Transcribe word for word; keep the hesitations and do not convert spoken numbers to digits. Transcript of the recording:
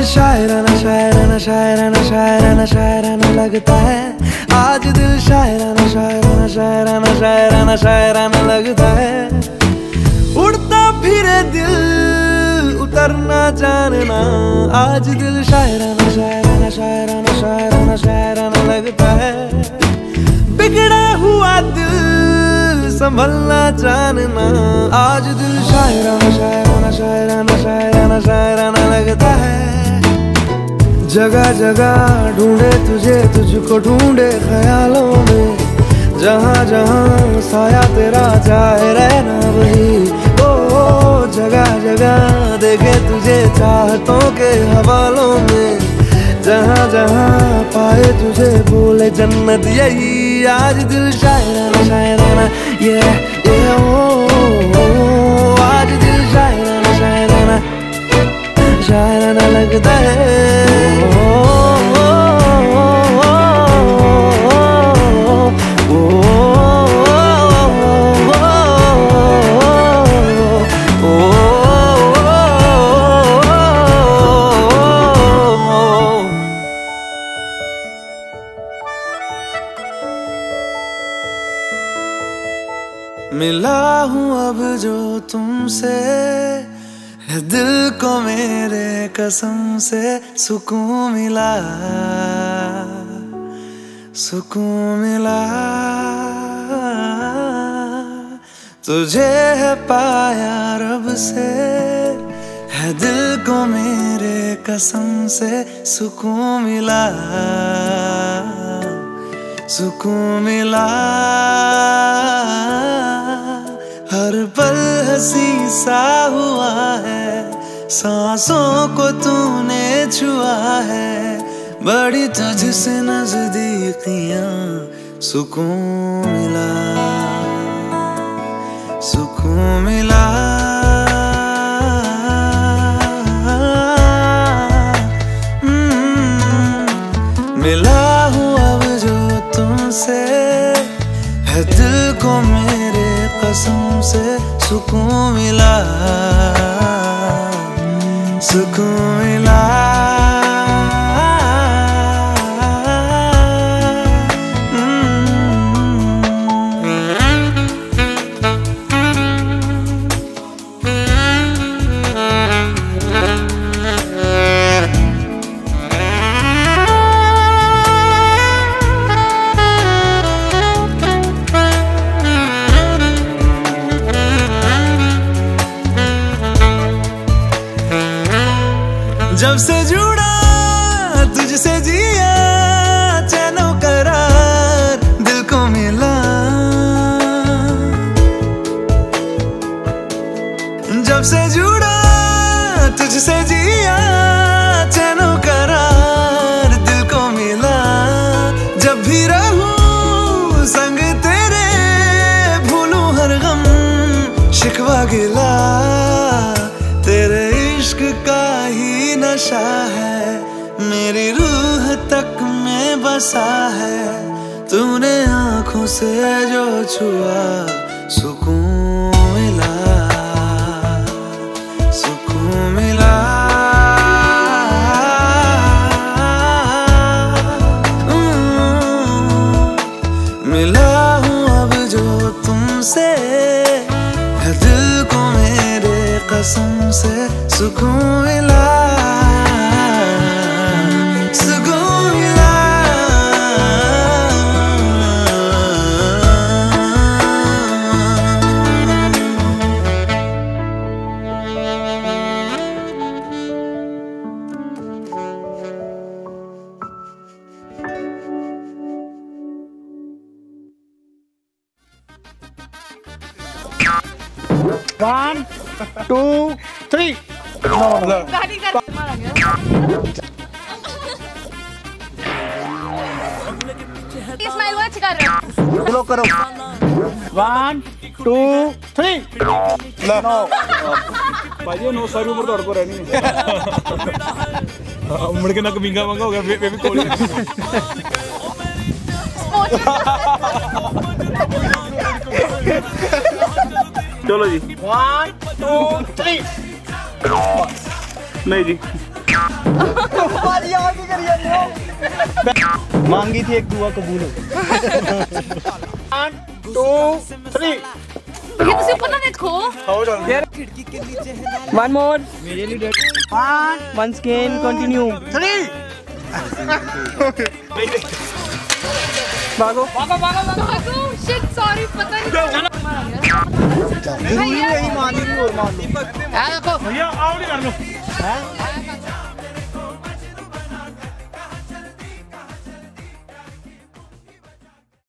शायराना शायराना शायराना शायराना शायराना लगता है। आज दिल शायराना शायराना शायराना शायराना शायराना लगता है। उड़ता फिरे दिल उतरना जानना, आज दिल शायराना शायराना शायराना शायराना शायराना लगता है। बिगड़ा हुआ दिल संभलना जानना, आज दिल शायराना शायराना शायराना शायराना शायराना लगता है। जगह जगह ढूंढे तुझे, तुझको ढूंढे ख्यालों में, जहाँ जहाँ साया तेरा जाए रहना वही। ओ, ओ जगह जगह देखे तुझे चाहतों के हवालों में, जहाँ जहाँ पाए तुझे बोले जन्नत यही। आज दिल शायराना शायराना ये ये ओ, ओ आज दिल शायराना शायराना शायराना लगता है। ओ, ओ, ओ, ओ, ओ, मिला हूँ अब जो तुमसे, है दिल को मेरे कसम से सुकून मिला, सुकून मिला। तुझे है पाया रब से, है दिल को मेरे कसम से सुकून मिला, सुकून मिला। हर पल हंसी सा हुआ है, सांसों को तूने छुआ है, बड़ी तुझसे नजदीकियां सुकून मिला, सुकून मिला। मिला हूँ अब जो तुमसे, है दिल को मेरे कसम से सुकून मिला, सुकून मिला। जब से जुड़ा तुझसे जिया, चैनो करार दिल को मिला। जब से जुड़ा तुझसे जिया, चैनो करार दिल को मिला। जब भी रहूं संग तेरे, भूलूं हर गम शिकवा गिला। तेरे इश्क का ही नशा है, मेरी रूह तक में बसा है। तूने आँखों से जो छुआ, सुकून मिला, सुकून मिला। मिला हूँ अब जो तुमसे, है दिल को मेरे कसम से सुकून मिला, सुकून मिला। One, two, three. गाड़ी कर मारा गया। स्माइल वाच कर रहे हो। ब्लॉक करो। One, two, three. No. भाई नो सारी उम्र दौड़ को रहनी है। उम्र के ना कमींगा मंगा हो गया बेबी कोल। चलो जी। One, two, three. नहीं जी। मांगी थी एक दुआ कबूल हो। One two three. भैया तुसी ऊपर ना देखो। One more. One once again continue. Three. भागो भागो भागो भागो। शिट सॉरी पता नहीं। जरूरी नहीं मारनी और मार लो। देखो भैया आओ नहीं कर लो।